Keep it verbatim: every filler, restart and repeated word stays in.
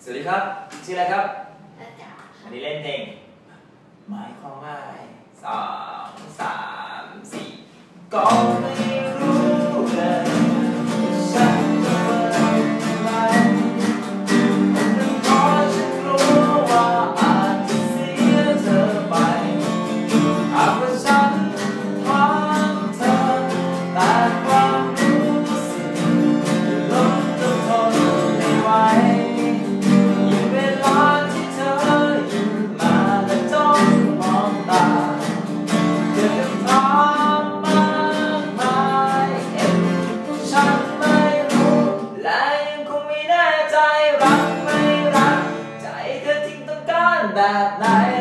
สวัสดีครับชื่ออะไรครับอาจารย์อันนี้เล่นเพลงหมายความว่าอะไรสองสามสี่ก็ไม่รู้เลยฉันจะทำอะไรแต่พอฉันรู้ว่าอาจจะเสียเธอไปหากว่าฉันทำเธอแต่ความรู้สึกลดจนทนไม่ไหวยิ่งเวลาที่เธออยู่มาและจ้องมองตาเจอคำถามมากมายเอ็นฉันไม่รู้และยังคงไม่แน่ใจรักไม่รักใจเธอจริงต้องการแบบไหน